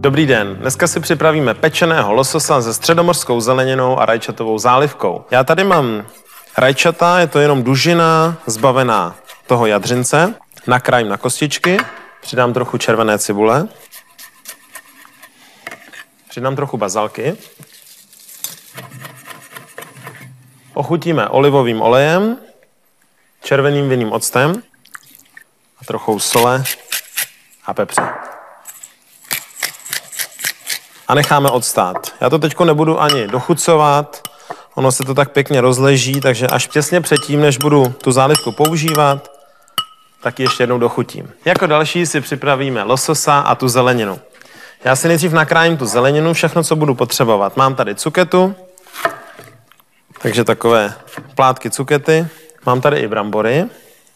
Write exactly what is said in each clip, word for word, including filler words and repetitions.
Dobrý den, dneska si připravíme pečeného lososa se středomořskou zeleninou a rajčatovou zálivkou. Já tady mám rajčata, je to jenom dužina zbavená toho jadřince. Nakrájím na kostičky, přidám trochu červené cibule, přidám trochu bazalky, ochutíme olivovým olejem, červeným vinným octem a trochou sole a pepře. A necháme odstát. Já to teďko nebudu ani dochucovat, ono se to tak pěkně rozleží, takže až těsně předtím, než budu tu zálivku používat, tak ji ještě jednou dochutím. Jako další si připravíme lososa a tu zeleninu. Já si nejdřív nakrájím tu zeleninu, všechno, co budu potřebovat. Mám tady cuketu, takže takové plátky cukety. Mám tady i brambory.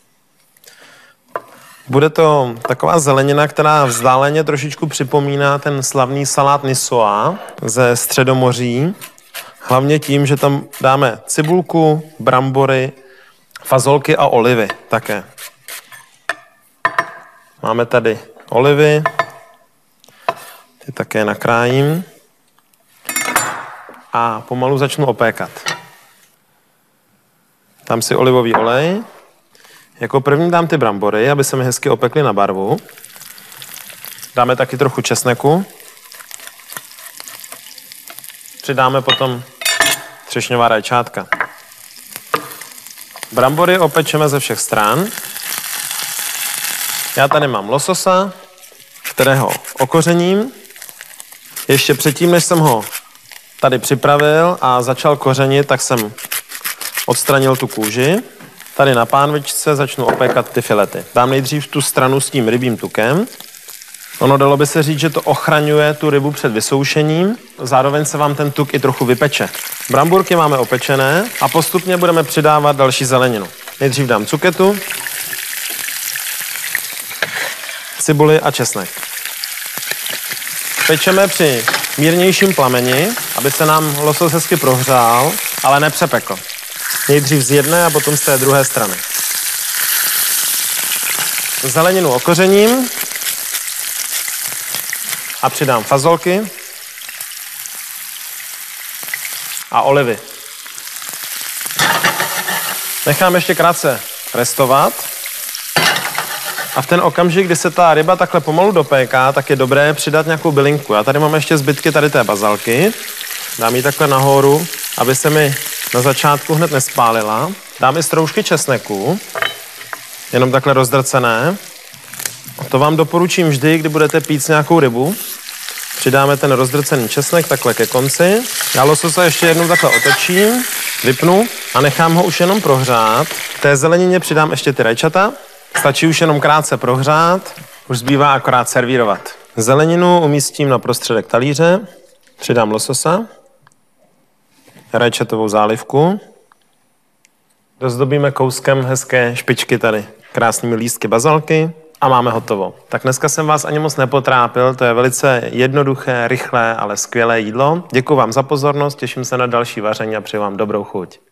Bude to taková zelenina, která vzdáleně trošičku připomíná ten slavný salát Niçoise ze Středomoří. Hlavně tím, že tam dáme cibulku, brambory, fazolky a olivy také. Máme tady olivy, ty také nakrájím a pomalu začnu opékat. Dám si olivový olej. Jako první dám ty brambory, aby se mi hezky opekly na barvu. Dáme taky trochu česneku. Přidáme potom třešňová rajčátka. Brambory opečeme ze všech stran. Já tady mám lososa, kterého okořením. Ještě předtím, než jsem ho tady připravil a začal kořenit, tak jsem odstranil tu kůži. Tady na pánvičce začnu opékat ty filety. Dám nejdřív tu stranu s tím rybím tukem. Ono dalo by se říct, že to ochraňuje tu rybu před vysoušením. Zároveň se vám ten tuk i trochu vypeče. Bramburky máme opečené a postupně budeme přidávat další zeleninu. Nejdřív dám cuketu, cibuli a česnek. Pečeme při mírnějším plameni, aby se nám losos hezky prohřál, ale nepřepekl. Nejdřív z jedné a potom z té druhé strany. Zeleninu okořením a přidám fazolky a olivy. Nechám ještě krátce restovat a v ten okamžik, kdy se ta ryba takhle pomalu dopéká, tak je dobré přidat nějakou bylinku. Já tady mám ještě zbytky tady té bazalky. Dám ji takhle nahoru, aby se mi na začátku hned nespálila. Dám i stroužky česneku, jenom takhle rozdrcené. To vám doporučím vždy, kdy budete pít nějakou rybu. Přidáme ten rozdrcený česnek takhle ke konci. Já lososa ještě jednou takhle otočím, vypnu a nechám ho už jenom prohřát. K té zelenině přidám ještě ty rajčata. Stačí už jenom krátce prohřát, už zbývá akorát servírovat. Zeleninu umístím na prostředek talíře, přidám lososa, rajčatovou zálivku. Dozdobíme kouskem hezké špičky tady krásnými lístky bazalky a máme hotovo. Tak dneska jsem vás ani moc nepotrápil, to je velice jednoduché, rychlé, ale skvělé jídlo. Děkuji vám za pozornost, těším se na další vaření a přeji vám dobrou chuť.